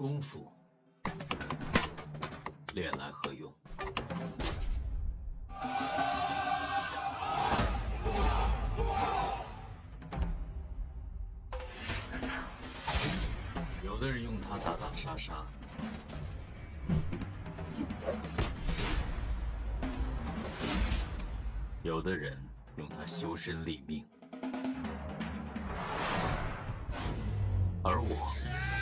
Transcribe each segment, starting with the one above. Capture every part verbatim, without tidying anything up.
功夫，练来何用？有的人用它打打杀杀，有的人用它修身立命，而我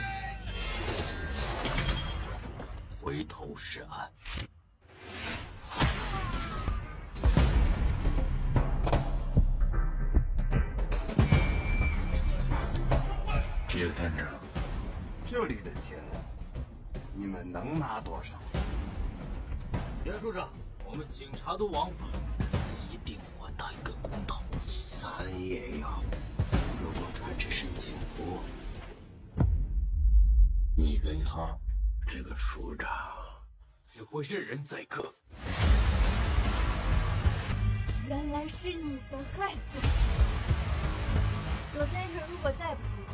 回头是岸。 叶探长， 这里的钱，你们能拿多少？ 袁署长，我们警察都枉法，一定还他一个公道。 咱也要。如果穿这身警服，你跟他这个署长只会任人宰割。 原来是你们害死我！左先生如果再不出去，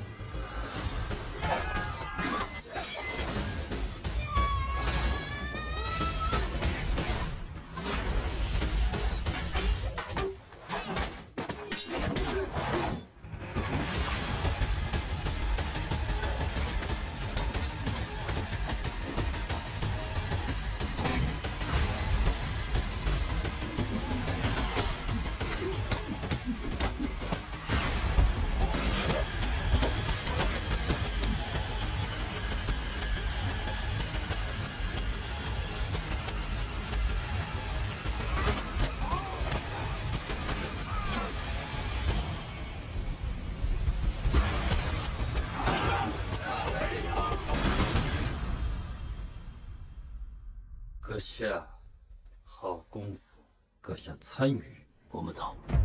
阁下好功夫，阁下参与，我们走。